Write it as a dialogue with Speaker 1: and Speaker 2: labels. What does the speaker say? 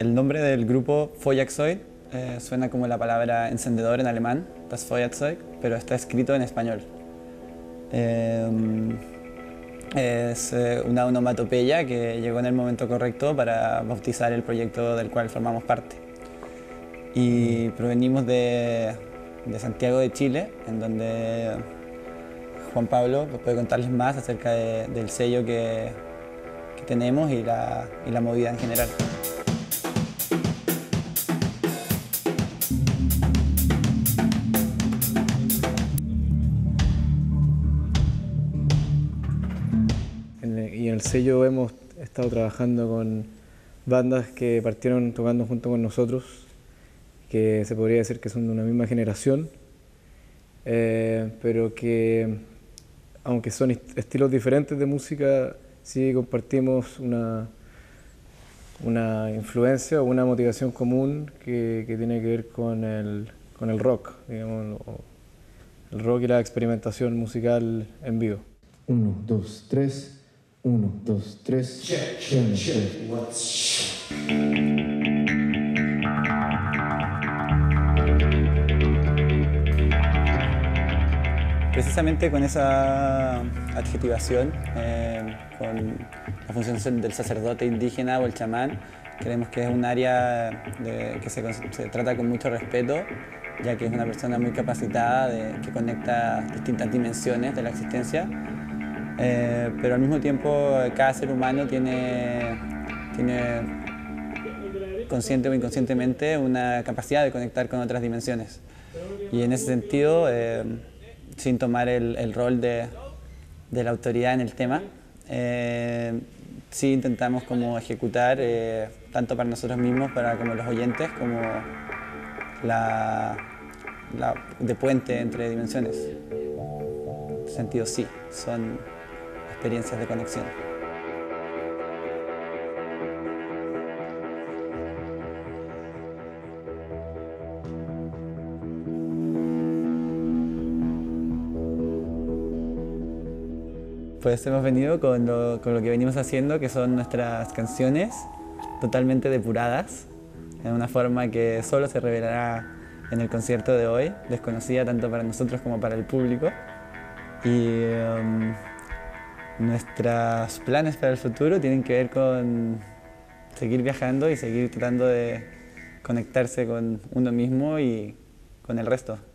Speaker 1: El nombre del grupo Feuerzeug suena como la palabra encendedor en alemán, das Feuerzeug, pero está escrito en español. Es una onomatopeya que llegó en el momento correcto para bautizar el proyecto del cual formamos parte. Y provenimos de Santiago de Chile, en donde Juan Pablo puede contarles más acerca del sello que tenemos y la movida en general.
Speaker 2: Y en el sello hemos estado trabajando con bandas que partieron tocando junto con nosotros, que se podría decir que son de una misma generación, pero que, aunque son estilos diferentes de música, sí compartimos una influencia o una motivación común que tiene que ver con el rock, digamos, el rock y la experimentación musical en vivo.
Speaker 3: 1, 2, 3. 1, 2, 3. Check.
Speaker 1: Precisamente con esa adjetivación, con la función del sacerdote indígena o el chamán, creemos que es un área que se trata con mucho respeto, ya que es una persona muy capacitada, que conecta distintas dimensiones de la existencia, pero al mismo tiempo cada ser humano tiene consciente o inconscientemente una capacidad de conectar con otras dimensiones. Y en ese sentido, sin tomar el rol de la autoridad en el tema, sí intentamos como ejecutar, tanto para nosotros mismos, como los oyentes, como de puente entre dimensiones. En ese sentido, sí, son experiencias de conexión. Pues hemos venido con lo que venimos haciendo, que son nuestras canciones totalmente depuradas, en una forma que solo se revelará en el concierto de hoy, desconocida tanto para nosotros como para el público. Y nuestros planes para el futuro tienen que ver con seguir viajando y seguir tratando de conectarse con uno mismo y con el resto.